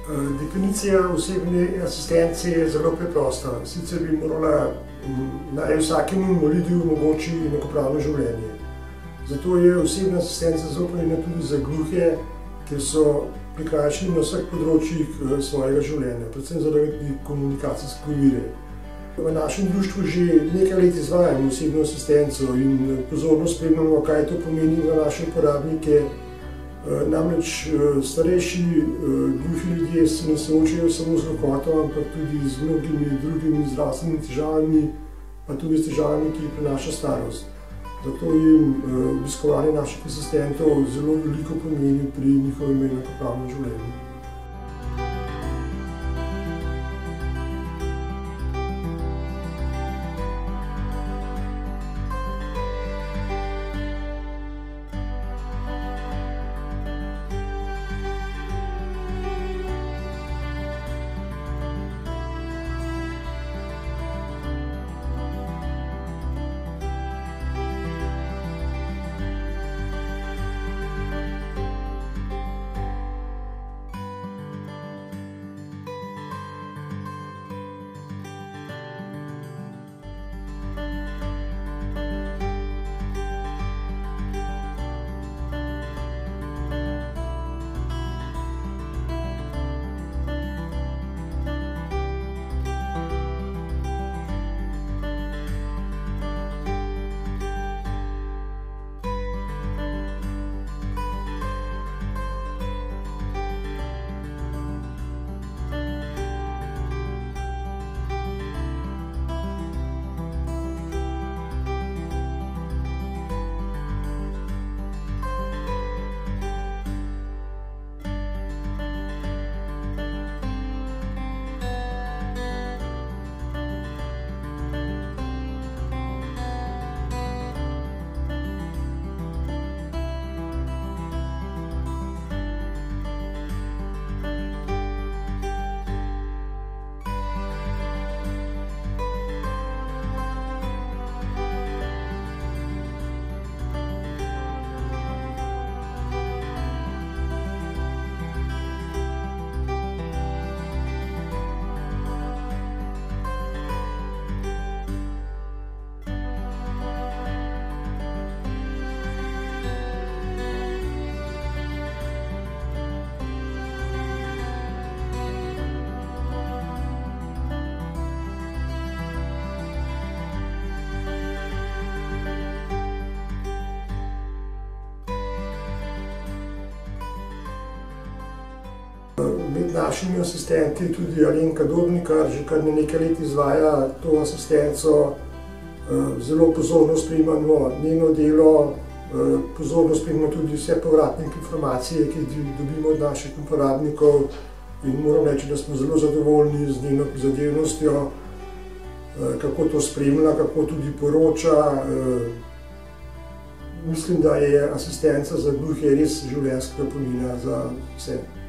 Definicija osebne asistence je zelo preprosta. Sicer bi morala naj vsakemu invalidu omogočiti enakopravno življenje. Zato je osebna asistenca zelo pomembna tudi za gluhe, ker so prikrajšani na vseh področjih svojega življenja, predvsem zaradi komunikacijske ovire. V našem društvu že nekaj let izvajamo osebno asistenco in pozorno spremljamo, kaj to pomeni za naše uporabnike. Namreč starejši gluhi ljudje se ne soočajo samo z gluhoto, ampak tudi z mnogimi drugimi zdravstvenimi težavami, pa tudi s težavami, ki jih prinaša starost. Zato jim obiskovanje naših asistentov zelo veliko pomeni pri njihovem enakopravnem življenju. Med našimi asistenti je tudi Alenka Dobnikar, že kar nekaj let izvaja to asistenco. Zelo pozorno spremljamo njeno delo, pozorno spremljamo tudi vse povratne informacije, ki jih dobimo od naših uporabnikov, in moram reči, da smo zelo zadovoljni z njeno prizadevnostjo, kako to spremlja, kako tudi poroča. Mislim, da je asistenca za gluhe res življenjskega pomena za vse.